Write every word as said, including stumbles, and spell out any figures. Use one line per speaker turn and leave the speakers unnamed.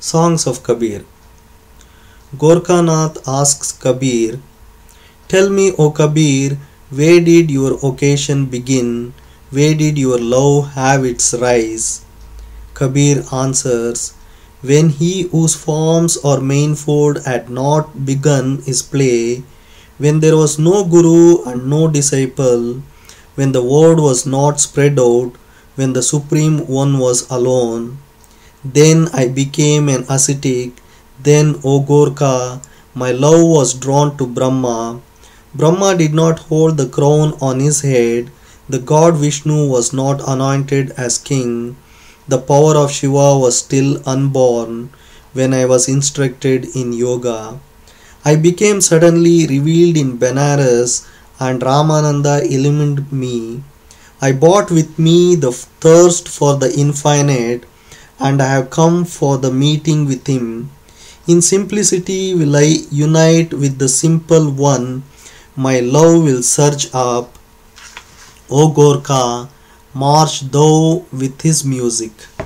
Songs of Kabir. Gorkhanath asks Kabir, "Tell me, O Kabir, where did your occasion begin? Where did your love have its rise?" Kabir answers, "When he whose forms or manifold had not begun his play, when there was no guru and no disciple, when the word was not spread out, when the Supreme One was alone, then I became an ascetic. Then, O Gorkha, my love was drawn to Brahma. Brahma did not hold the crown on his head. The god Vishnu was not anointed as king. The power of Shiva was still unborn when I was instructed in yoga. I became suddenly revealed in Benares, and Ramananda illumined me. I brought with me the thirst for the infinite, and I have come for the meeting with him. In simplicity will I unite with the simple one. My love will surge up. O Gorkha, march thou with his music."